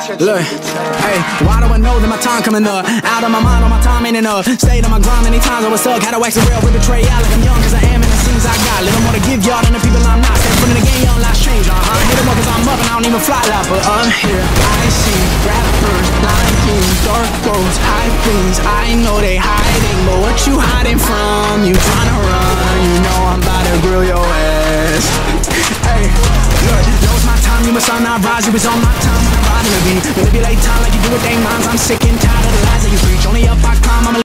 Look, hey, why do I know that my time coming up? Out of my mind, all my time ain't enough. Stayed on my grind many times, I was stuck. Had to wax the rail, with betray out like I'm young, cause I am, and the scenes I got. Little more to give y'all than the people I'm not. Stay in front of the game, young lives change, hit them up cause I'm up and I don't even fly loud. But I'm here, I see rappers, lying kings, dark clothes, high things. I know they hiding, but what you hiding from? You tryna run, you know I'm about to grill your ass. Hey, look, knows my time, you must not rise. You was on my time when I'm riding the beat. Manipulate time like you do with they minds. I'm sick and tired of the lies that you preach. Only up I climb, I'm a